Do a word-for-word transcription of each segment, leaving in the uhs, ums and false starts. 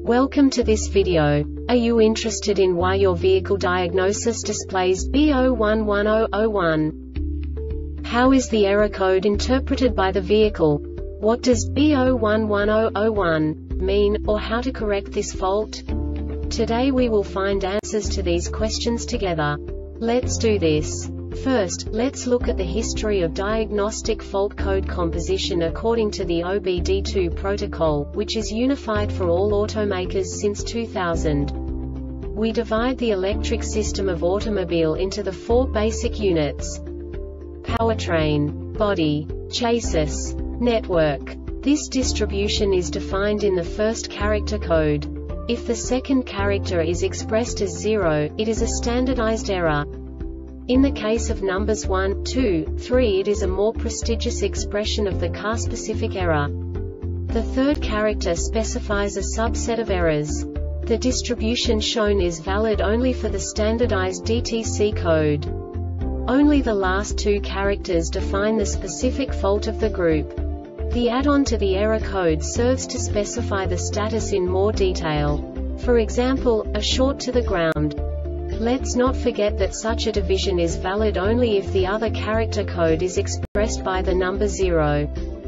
Welcome to this video. Are you interested in why your vehicle diagnosis displays B zero one one zero zero one? How is the error code interpreted by the vehicle? What does B zero one one zero zero one mean, or how to correct this fault? Today we will find answers to these questions together. Let's do this. First, let's look at the history of diagnostic fault code composition according to the O B D two protocol, which is unified for all automakers since two thousand. We divide the electric system of automobile into the four basic units: powertrain, body, chassis, network. This distribution is defined in the first character code. If the second character is expressed as zero, it is a standardized error. In the case of numbers one, two, three, it is a more prestigious expression of the car-specific error. The third character specifies a subset of errors. The distribution shown is valid only for the standardized D T C code. Only the last two characters define the specific fault of the group. The add-on to the error code serves to specify the status in more detail. For example, a short to the ground. Let's not forget that such a division is valid only if the other character code is expressed by the number zero.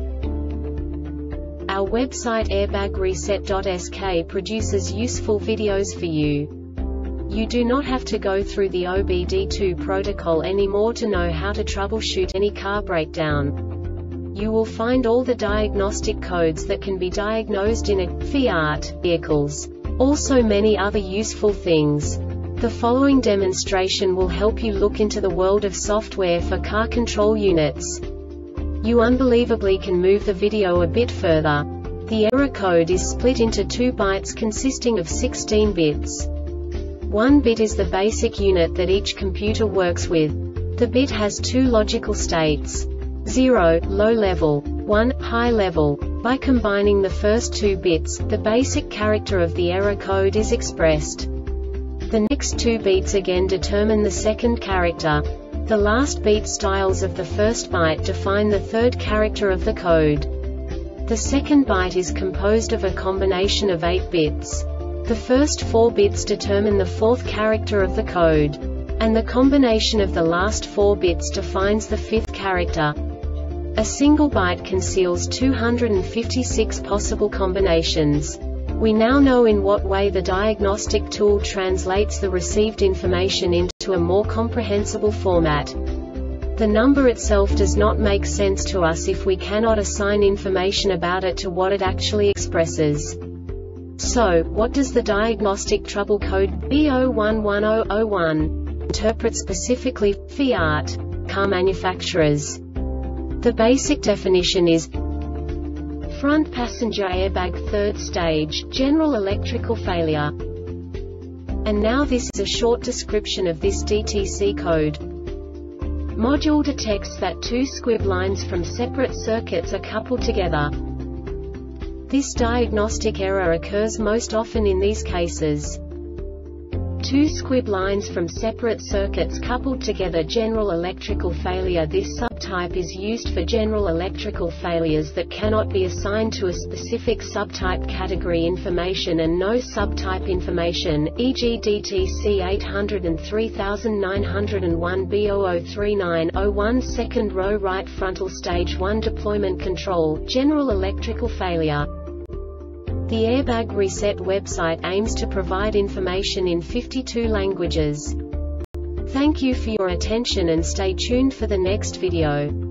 Our website airbag reset dot S K produces useful videos for you. You do not have to go through the O B D two protocol anymore to know how to troubleshoot any car breakdown. You will find all the diagnostic codes that can be diagnosed in a Fiat vehicles. Also many other useful things. The following demonstration will help you look into the world of software for car control units. You unbelievably can move the video a bit further. The error code is split into two bytes consisting of sixteen bits. One bit is the basic unit that each computer works with. The bit has two logical states: zero, low level, one, high level. By combining the first two bits, the basic character of the error code is expressed. The next two beats again determine the second character. The last beat styles of the first byte define the third character of the code. The second byte is composed of a combination of eight bits. The first four bits determine the fourth character of the code. And the combination of the last four bits defines the fifth character. A single byte conceals two hundred fifty-six possible combinations. We now know in what way the diagnostic tool translates the received information into a more comprehensible format. The number itself does not make sense to us if we cannot assign information about it to what it actually expresses. So, what does the diagnostic trouble code B zero one one zero zero one interpret specifically for Fiat car manufacturers? The basic definition is: front passenger airbag third stage, general electrical failure. And now this is a short description of this D T C code. Module detects that two squib lines from separate circuits are coupled together. This diagnostic error occurs most often in these cases: two squib lines from separate circuits coupled together, general electrical failure. This subtype is used for general electrical failures that cannot be assigned to a specific subtype category information and no subtype information, for example D T C eight oh three nine oh one B zero zero three nine zero one second row right frontal stage one deployment control, general electrical failure. The Airbag Reset website aims to provide information in fifty-two languages. Thank you for your attention and stay tuned for the next video.